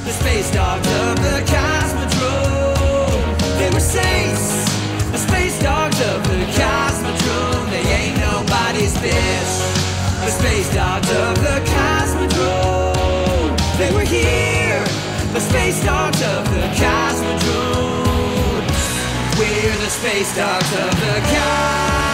the space dogs of the Cosmodrome. They were saints, the space dogs of the Cosmodrome. They ain't nobody's bitch, the space dogs of the Cosmodrome. They were here, the space dogs of the Cosmodrome. We're the space dogs of the Cosmodrome.